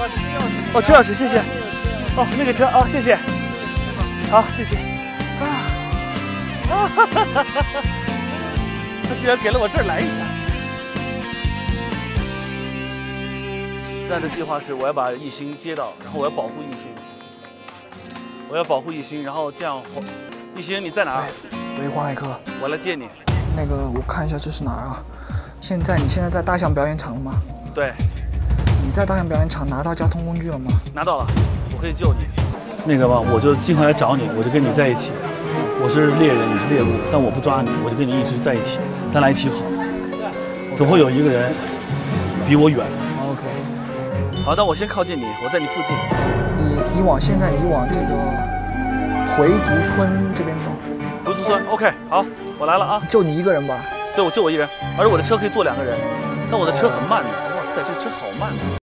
哦，车钥匙，谢谢。哦，那个车啊，谢谢。好，谢谢。他居然给了我这儿来一下。现在的计划是，我要把艺兴接到，然后我要保护艺兴。我要保护艺兴，然后这样，艺兴你在哪儿？ 喂，黄海科， 我来接你。 那个，我看一下这是哪儿啊？你现在在大象表演场了吗？ 对。 你在大象表演场拿到交通工具了吗？ 拿到了，我可以救你。那个吧，我就经常来找你，我就跟你在一起。我是猎人，你是猎物，但我不抓你，我就跟你一直在一起，咱俩一起跑。总会有一个人比我远。 OK。 好的，我先靠近你，我在你附近。 你往这个回族村这边走。 回族村 ，OK， 好，我来了啊。 就你一个人吧？ 对，就我一人，而且我的车可以坐2个人，但我的车很慢的。哇塞，这车好慢。